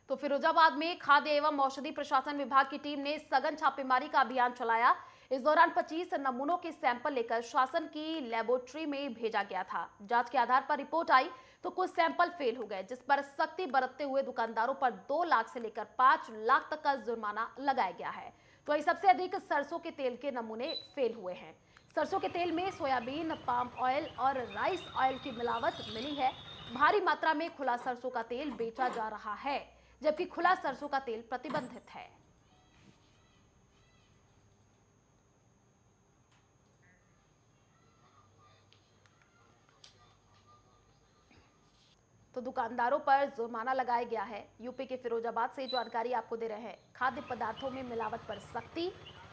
तो फिरोजाबाद में खाद्य एवं औषधि प्रशासन विभाग की टीम ने सघन छापेमारी का अभियान चलाया। इस दौरान 25 नमूनों के सैंपल लेकर शासन की लेबोरेटरी में भेजा गया था। जांच के आधार पर रिपोर्ट आई तो कुछ सैंपल फेल हो गए, जिस पर सख्ती बरतते हुए दुकानदारों पर 2 लाख से लेकर 5 लाख तक का जुर्माना लगाया गया है। तो वही सबसे अधिक सरसों के तेल के नमूने फेल हुए हैं। सरसों के तेल में सोयाबीन, पाम ऑयल और राइस ऑयल की मिलावट मिली है। भारी मात्रा में खुला सरसों का तेल बेचा जा रहा है, जबकि खुला सरसों का तेल प्रतिबंधित है। तो दुकानदारों पर जुर्माना लगाया गया है। यूपी के फिरोजाबाद से जानकारी आपको दे रहे हैं। खाद्य पदार्थों में मिलावट पर सख्ती।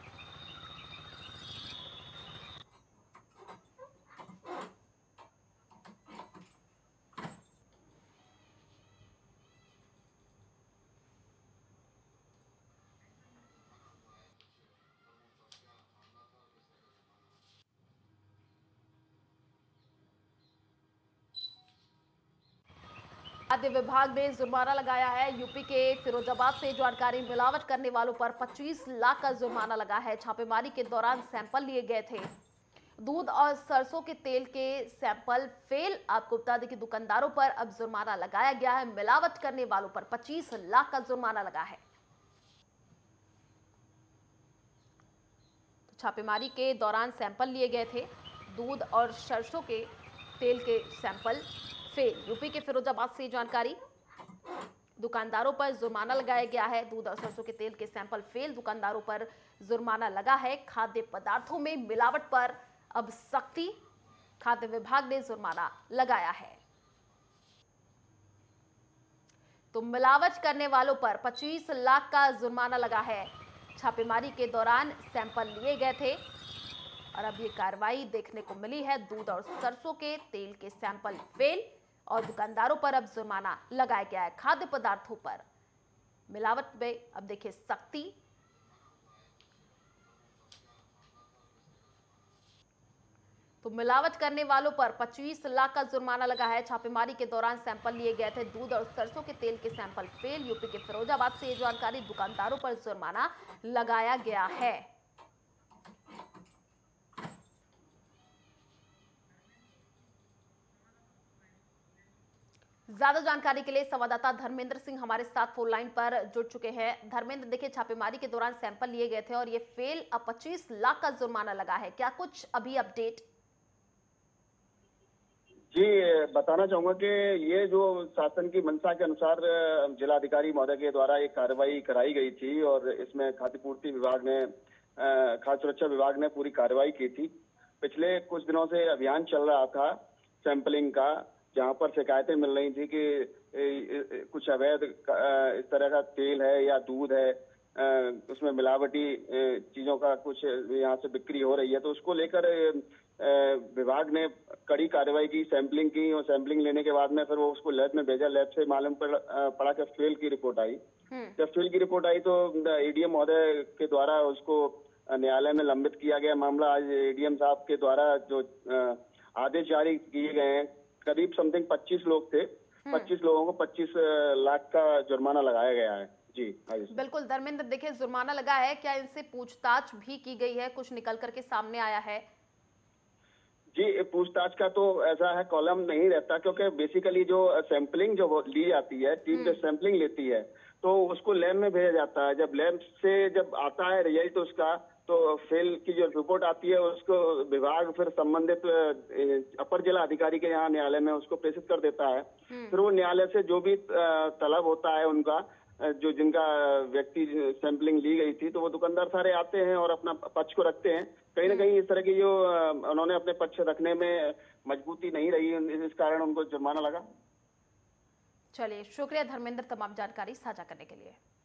खाद्य विभाग ने जुर्माना लगाया है। यूपी के फिरोजाबाद से जानकारी, मिलावट करने वालों पर 25 लाख का जुर्माना लगा है। छापेमारी के दौरान सैंपल लिए गए थे। दूध और सरसों के तेल के सैंपल फेल। आपको बता दें कि दुकानदारों पर अब जुर्माना लगाया गया है। मिलावट करने वालों पर 25 लाख का जुर्माना लगा है। तो छापेमारी के दौरान सैंपल लिए गए थे। दूध और सरसों के तेल के सैंपल फेल। यूपी के फिरोजाबाद से जानकारी। दुकानदारों पर जुर्माना लगाया गया है। दूध और सरसों के तेल के सैंपल फेल, दुकानदारों पर जुर्माना लगा है। खाद्य पदार्थों में मिलावट पर अब सख्ती। खाद्य विभाग ने जुर्माना लगाया है। तो मिलावट करने वालों पर 25 लाख का जुर्माना लगा है। छापेमारी के दौरान सैंपल लिए गए थे और अब ये कार्रवाई देखने को मिली है। दूध और सरसों के तेल के सैंपल फेल और दुकानदारों पर अब जुर्माना लगाया गया है। खाद्य पदार्थों पर मिलावट में अब देखिए सख्ती। तो मिलावट करने वालों पर 25 लाख का जुर्माना लगा है। छापेमारी के दौरान सैंपल लिए गए थे। दूध और सरसों के तेल के सैंपल फेल। यूपी के फिरोजाबाद से ये जानकारी। दुकानदारों पर जुर्माना लगाया गया है। ज्यादा जानकारी के लिए संवाददाता धर्मेंद्र सिंह हमारे साथ फोन लाइन पर जुड़ चुके हैं। धर्मेंद्र, देखिए छापेमारी के दौरान सैंपल लिए गए थे और ये फेल, अब 25 लाख का जुर्माना लगा है। क्या कुछ अभी अपडेट? जी, बताना चाहूंगा कि ये जो शासन की मंशा के अनुसार जिलाधिकारी महोदय के द्वारा एक कार्रवाई कराई गई थी और इसमें खाद्य पूर्ति विभाग ने, खाद्य सुरक्षा विभाग ने पूरी कार्रवाई की थी। पिछले कुछ दिनों से अभियान चल रहा था सैंपलिंग का, जहां पर शिकायतें मिल रही थी कि कुछ अवैध इस तरह का तेल है या दूध है, उसमें मिलावटी चीजों का कुछ यहाँ से बिक्री हो रही है। तो उसको लेकर विभाग ने कड़ी कार्रवाई की, सैंपलिंग की और सैंपलिंग लेने के बाद में फिर वो उसको लैब में भेजा। लैब से मालूम पड़ा कि फेल की रिपोर्ट आई। जब फेल की रिपोर्ट आई तो एडीएम महोदय के द्वारा उसको न्यायालय में लंबित किया गया मामला। आज एडीएम साहब के द्वारा जो आदेश जारी किए गए हैं, करीब समथिंग 25 लोग थे। 25 लोगों को 25 लाख का जुर्माना लगाया गया है। जी बिल्कुल धर्मेंद्र, देखिए जुर्माना लगा है, क्या इनसे पूछताछ भी की गई है? कुछ निकल करके सामने आया है? जी, पूछताछ का तो ऐसा है, कॉलम नहीं रहता, क्योंकि बेसिकली जो सैंपलिंग जो ली जाती है, टीम जो सैंपलिंग लेती है तो उसको लैब में भेजा जाता है। जब लैब से जब आता है रिजल्ट उसका, तो फेल की जो रिपोर्ट आती है उसको विभाग फिर संबंधित अपर जिला अधिकारी के यहाँ न्यायालय में उसको प्रेषित कर देता है। फिर वो न्यायालय से जो भी तलब होता है उनका, जो जिनका व्यक्ति सैंपलिंग ली गई थी, तो वो दुकानदार सारे आते हैं और अपना पक्ष को रखते हैं। कहीं ना कहीं इस तरह की जो उन्होंने अपने पक्ष रखने में मजबूती नहीं रही, इस कारण उनको जुर्माना लगा। चलिए, शुक्रिया धर्मेंद्र तमाम जानकारी साझा करने के लिए।